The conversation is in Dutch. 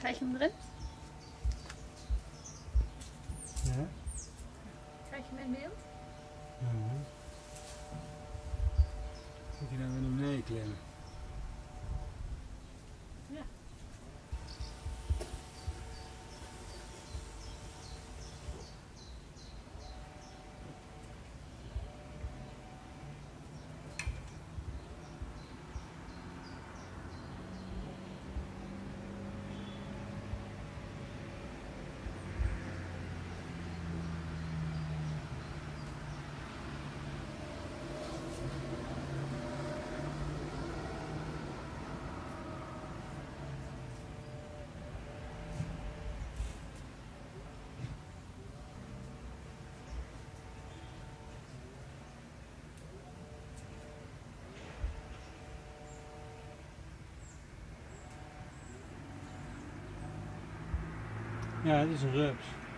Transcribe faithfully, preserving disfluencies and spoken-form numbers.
Krijg je hem erin? Ja. Krijg je hem in beeld? Ja. Moet je nou weer naar beneden klimmen? Ja. Ja, het is een rups.